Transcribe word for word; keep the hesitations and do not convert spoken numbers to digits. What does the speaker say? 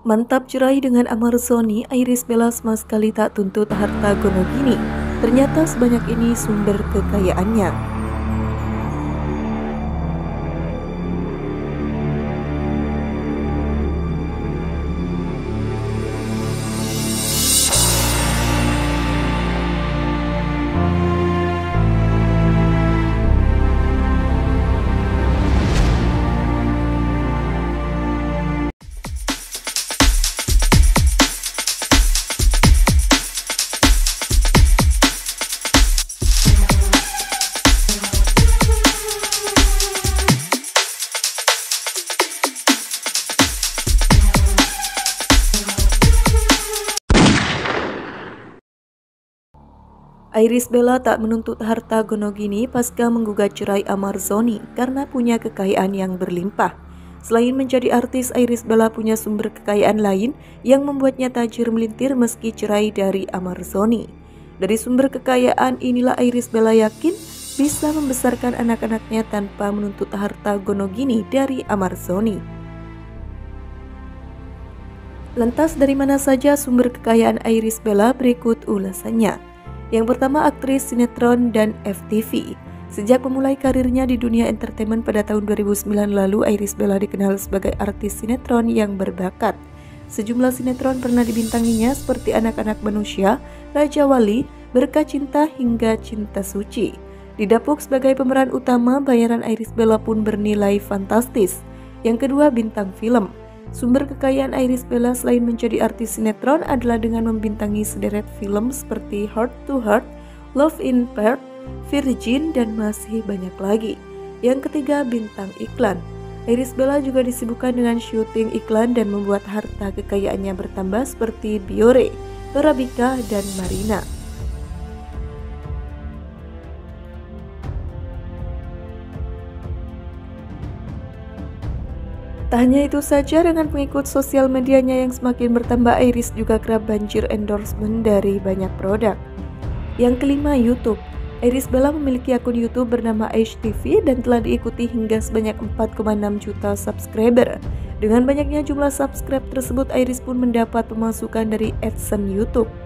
Mantap cerai dengan Amar Zoni, Iris Bella sama sekali tak tuntut harta Gonogini. Ternyata sebanyak ini sumber kekayaannya. Iris Bella tak menuntut harta Gonogini pasca menggugat cerai Amar Zoni karena punya kekayaan yang berlimpah. Selain menjadi artis, Iris Bella punya sumber kekayaan lain yang membuatnya tajir melintir meski cerai dari Amar Zoni. Dari sumber kekayaan inilah Iris Bella yakin bisa membesarkan anak-anaknya tanpa menuntut harta Gonogini dari Amar Zoni. Lantas dari mana saja sumber kekayaan Iris Bella? Berikut ulasannya. Yang pertama, aktris sinetron dan F T V. Sejak memulai karirnya di dunia entertainment pada tahun dua ribu sembilan lalu, Iris Bella dikenal sebagai artis sinetron yang berbakat. Sejumlah sinetron pernah dibintanginya seperti Anak-anak Manusia, Raja Wali, Berkah Cinta hingga Cinta Suci. Didapuk sebagai pemeran utama, bayaran Iris Bella pun bernilai fantastis. Yang kedua, bintang film. Sumber kekayaan Iris Bella selain menjadi artis sinetron adalah dengan membintangi sederet film seperti Heart to Heart, Love in Perth, Virgin, dan masih banyak lagi. Yang ketiga, bintang iklan. Iris Bella juga disibukkan dengan syuting iklan dan membuat harta kekayaannya bertambah seperti Biore, Torabika, dan Marina. Tak hanya itu saja, dengan pengikut sosial medianya yang semakin bertambah, Iris juga kerap banjir endorsement dari banyak produk. Yang kelima, YouTube. Iris Bella memiliki akun YouTube bernama H T V dan telah diikuti hingga sebanyak empat koma enam juta subscriber. Dengan banyaknya jumlah subscribe tersebut, Iris pun mendapat pemasukan dari AdSense YouTube.